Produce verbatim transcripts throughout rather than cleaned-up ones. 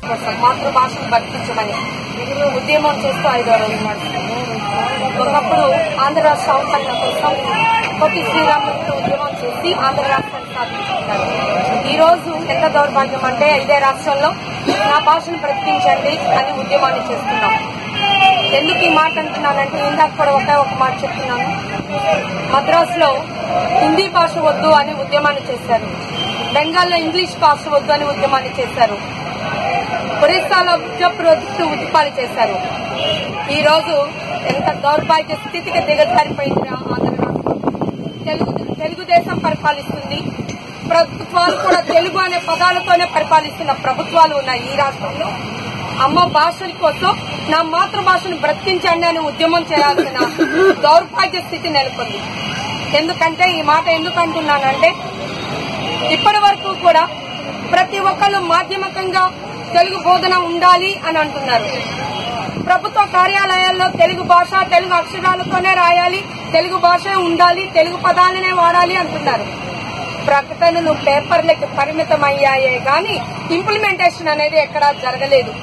మాతృభాషను బతికించమని ఉద్యమం చేస్తూ ఐదో రోజు నడుస్తుంది. ఒకప్పుడు ఆంధ్ర రాష్ట్ర అవతరణ కోసం పొట్టి శ్రీరాములు ఉద్యమం చేసి ఆంధ్ర రాష్ట్రాన్ని సాధించుకుంటారు. ఈ రోజు ఎంత దౌర్భాగ్యం అంటే ఇదే రాష్ట్రంలో నా భాషను బ్రతికించండి అని ఉద్యమాన్ని చేస్తున్నాం. ఎందుకు ఈ మాట అంటున్నానంటే ఇందాక కూడా ఒకే ఒక మాట చెప్తున్నాను. మద్రాసులో హిందీ భాష వద్దు అని ఉద్యమాన్ని చేశారు. బెంగాల్లో ఇంగ్లీష్ భాష వద్దు అని ఉద్యమాన్ని చేశారు. ఒరిస్సాలో విద్యాప్రోత్సవ ఉద్యమాలు చేశారు. ఈ రోజు ఎంత దౌర్భాగ్య స్థితికి దిగజారిపోయింది ఆంధ్ర రాష్ట్రం. తెలుగు తెలుగుదేశం పరిపాలిస్తుంది. ప్రభుత్వాలు కూడా తెలుగు అనే పదాలతోనే పరిపాలిస్తున్న ప్రభుత్వాలు ఉన్నాయి ఈ రాష్ట్రంలో. అమ్మ భాషల కోసం నా మాతృభాషను బ్రతికించండి అని ఉద్యమం చేయాల్సిన దౌర్భాగ్య స్థితి నెలకొంది. ఎందుకంటే ఈ మాట ఎందుకు అంటున్నానంటే ఇప్పటి వరకు కూడా ప్రతి ఒక్కరు మాధ్యమికంగా తెలుగు బోధన ఉండాలి అని అంటున్నారు. ప్రభుత్వ కార్యాలయాల్లో తెలుగు భాష తెలుగు అక్షరాలతోనే రాయాలి, తెలుగు భాష ఉండాలి, తెలుగు పదాలనే వాడాలి అంటున్నారు. ప్రకటనలు పేపర్లకి పరిమితం అయ్యాయే గాని ఇంప్లిమెంటేషన్ అనేది ఎక్కడా జరగలేదు.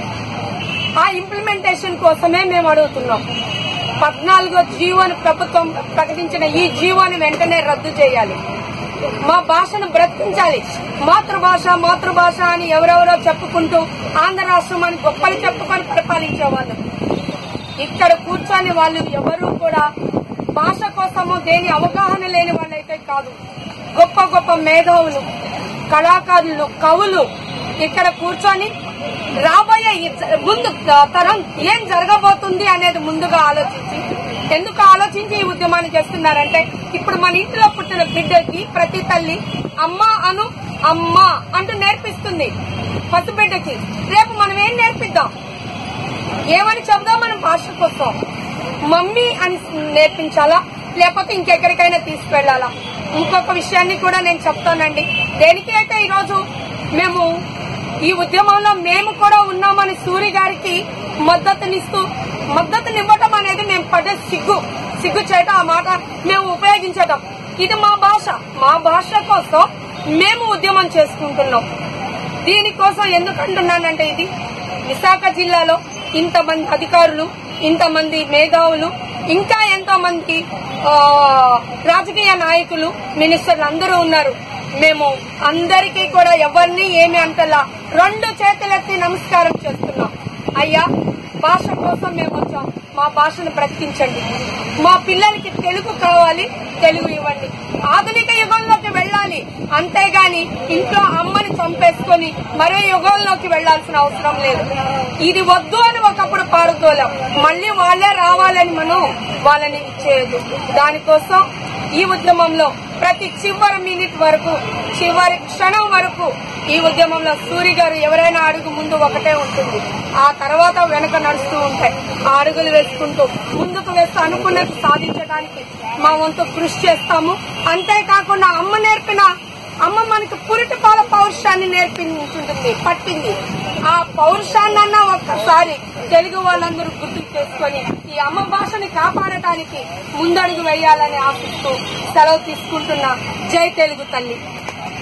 ఆ ఇంప్లిమెంటేషన్ కోసమే మేము అడుగుతున్నాం. పద్నాలుగో జీవోని ప్రభుత్వం ప్రకటించిన ఈ జీవోని వెంటనే రద్దు చేయాలి. మా భాషను బ్రతికించాలి. మాతృభాష మాతృభాష అని ఎవరెవరో చెప్పుకుంటూ ఆంధ్ర రాష్ట్రం అని గొప్పలు చెప్పుకొని పరిపాలించేవాళ్ళు ఇక్కడ కూర్చొని వాళ్ళు ఎవరూ కూడా భాష కోసము దేని అవగాహన లేని వాళ్ళైతే కాదు. గొప్ప గొప్ప మేధావులు, కళాకారులు, కవులు ఇక్కడ కూర్చొని రాబోయే ముందు తరం ఏం జరగబోతుంది అనేది ముందుగా ఆలోచించి ఎందుకు ఆలోచించి ఈ ఉద్యమాన్ని చేస్తున్నారంటే ఇప్పుడు మన ఇంట్లో పుట్టిన బిడ్డకి ప్రతి తల్లి అమ్మ అను అమ్మ అంటూ నేర్పిస్తుంది పసిబిడ్డకి. రేపు మనం ఏం నేర్పిద్దాం, ఏమని చెబుదాం? మనం భాష కోసం మమ్మీ అని నేర్పించాలా లేకపోతే ఇంకెక్కడికైనా తీసుకెళ్లాలా? ఇంకొక విషయాన్ని కూడా నేను చెప్తానండి. దేనికి అయితే ఈరోజు మేము ఈ ఉద్యమంలో మేము కూడా ఉన్నామని సూరి గారికి మద్దతునిస్తూ మద్దతునివ్వటం అనేది మేము పడే సిగ్గు సిగ్గు చేయటం, ఆ మాట మేము ఉపయోగించటం. ఇది మా భాష, మా భాష కోసం మేము ఉద్యమం చేసుకుంటున్నాం. దీనికోసం ఎందుకంటున్నానంటే ఇది విశాఖ జిల్లాలో ఇంతమంది అధికారులు, ఇంతమంది మేధావులు, ఇంకా ఎంతో మంది రాజకీయ నాయకులు, మినిస్టర్లు అందరూ ఉన్నారు. మేము అందరికీ కూడా ఎవరిని ఏమి అంటలా రెండు చేతులెత్తి నమస్కారం చేస్తున్నాం. అయ్యా, భాష కోసం మేము వచ్చాం, మా భాషను బ్రతికించండి. మా పిల్లలకి తెలుగు కావాలి, తెలుగు ఇవ్వండి. ఆధునిక యుగంలోకి వెళ్లాలి, అంతేగాని ఇంట్లో అమ్మని చంపేసుకుని మరో యుగంలోకి వెళ్లాల్సిన అవసరం లేదు. ఇది వద్దు అని ఒకప్పుడు పారుతోలాం, మళ్లీ వాళ్లే రావాలని మనం వాళ్ళని ఇచ్చేయదు. దానికోసం ఈ ఉద్యమంలో ప్రతి చివరి మినిట్ వరకు, చివరి క్షణం వరకు ఈ ఉద్యమంలో సూరి గారు ఎవరైనా అడుగు ముందు ఒకటే ఉంటుంది, ఆ తర్వాత వెనక నడుస్తూ ఉంటాయి. ఆ అడుగులు వేసుకుంటూ ముందుకు వేస్తూ అనుకున్నది సాధించడానికి మా వంతు కృషి చేస్తాము. అంతేకాకుండా అమ్మ నేర్పిన అమ్మ మనకి పురిటి పాల పౌరుషాన్ని నేర్పించుంటుంది, పట్టింది. ఆ పౌరుషాన్నన్నా ఒక్కసారి తెలుగు వాళ్ళందరూ గుర్తు చేసుకుని ఈ అమ్మ భాషని కాపాడటానికి ముందడుగు వేయాలని ఆశిస్తూ సెలవు తీసుకుంటున్నా. జై తెలుగు తల్లి.